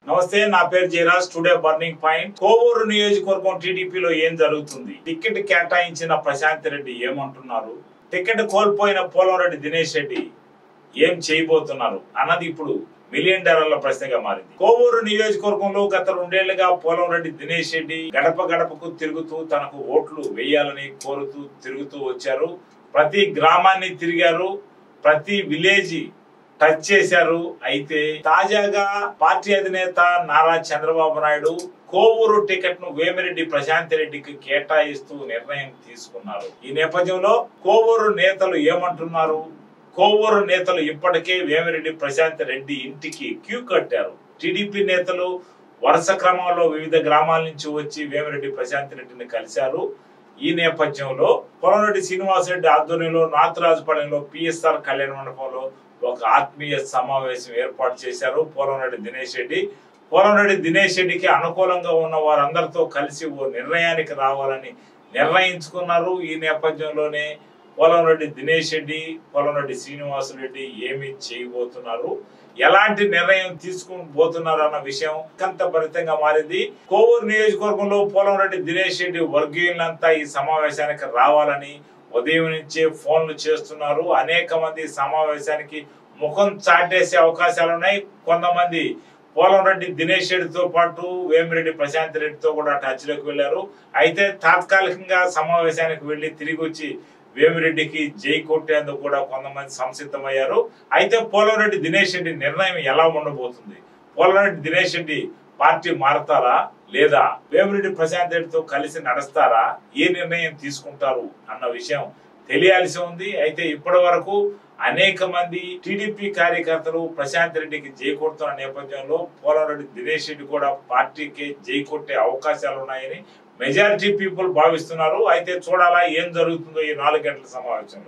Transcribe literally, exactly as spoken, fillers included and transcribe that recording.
నమస్తే, నా పేరు Jayaraj. Today burning point. Kovur నియోజకవర్గం టీడీపీలో ఏం జరుగుతుంది? టికెట్ కేటాయించిన ప్రశాంత్ రెడ్డి ఏమంటున్నారు? టికెట్ కోల్పోయిన పోలంరెడ్డి దినేష్ రెడ్డి ఏం చేయబోతున్నారు అన్నది ఇప్పుడు మిలియన్ డాలర్ల ప్రశ్నగా మారింది. కోవూరు నియోజకవర్గంలో గత రెండేళ్లుగా పోలంరెడ్డి దినేష్ రెడ్డి గడప గడపకు తిరుగుతూ తనకు ఓట్లు వేయాలని కోరుతూ తిరుగుతూ వచ్చారు. ప్రతి గ్రామాన్ని తిరిగారు, ప్రతి విలేజ్ టచ్ చేశారు. అయితే తాజాగా పార్టీ అధినేత నారా చంద్రబాబు నాయుడు కోవూరు టికెట్ ను వేమిరెడ్డి ప్రశాంత్ రెడ్డికి కేటాయిస్తూ నిర్ణయం తీసుకున్నారు. ఈ నేపథ్యంలో కోవూరు నేతలు ఏమంటున్నారు? కోవూరు నేతలు ఇప్పటికే వేమిరెడ్డి ప్రశాంత్ రెడ్డి ఇంటికి క్యూ కట్టారు. టీడీపీ నేతలు వరుస క్రమంలో వివిధ గ్రామాల నుంచి వచ్చి వేమిరెడ్డి ప్రశాంత్ రెడ్డిని కలిశారు. ఈ నేపథ్యంలో పోలంరెడ్డి శ్రీనివాసరెడ్డి ఆధ్వర్యంలో నాథరాజుపాలెంలో పిఎస్ఆర్ కళ్యాణ మండపంలో ఒక ఆత్మీయ సమావేశం ఏర్పాటు చేశారు పోలంరెడ్డి దినేష్ రెడ్డి. పోలంరెడ్డి దినేష్ రెడ్డికి అనుకూలంగా ఉన్న వారందరితో కలిసి ఓ నిర్ణయానికి రావాలని నిర్ణయించుకున్నారు. ఈ నేపథ్యంలోనే పోలంరెడ్డి దినేష్ రెడ్డి, పోలంరెడ్డి శ్రీనివాసరెడ్డి ఏమి చేయబోతున్నారు, ఎలాంటి నిర్ణయం తీసుకుని పోతున్నారు అన్న విషయం కంతభరితంగా మారింది. కోవూరు నియోజకవర్గంలో పోలంరెడ్డి దినేష్ రెడ్డి వర్గీయులంతా ఈ సమావేశానికి రావాలని ఉదయం నుంచే ఫోన్లు చేస్తున్నారు. అనేక మంది సమావేశానికి ముఖం చాటేసే అవకాశాలు ఉన్నాయి. కొంతమంది పోలంరెడ్డి దినేష్ రెడ్డితో పాటు వేమిరెడ్డి ప్రశాంత్ రెడ్డితో కూడా టచ్ లోకి వెళ్లారు. అయితే తాత్కాలికంగా సమావేశానికి వెళ్లి తిరిగి వచ్చి వేమిరెడ్డికి జై కొట్టేందుకు కూడా కొంతమంది సంసిద్ధమయ్యారు. అయితే పోలంరెడ్డి దినేష్ రెడ్డి నిర్ణయం ఎలా ఉండబోతుంది? పోలంరెడ్డి దినేష్ రెడ్డి పార్టీ మారతారా లేదా వేమిరెడ్డి ప్రశాంత్ రెడ్డితో కలిసి నడుస్తారా? ఏ నిర్ణయం తీసుకుంటారు అన్న విషయం తెలియాల్సి ఉంది. అయితే ఇప్పటి వరకు అనేక మంది టీడీపీ కార్యకర్తలు ప్రశాంత్ రెడ్డికి జై కొడుతున్న నేపథ్యంలో పోలంరెడ్డి దినేష్ రెడ్డి కూడా పార్టీకి జై కొట్టే అవకాశాలు ఉన్నాయని మెజారిటీ పీపుల్ భావిస్తున్నారు. అయితే చూడాలా ఏం జరుగుతుందో ఈ నాలుగు గంటల సమావేశంలో.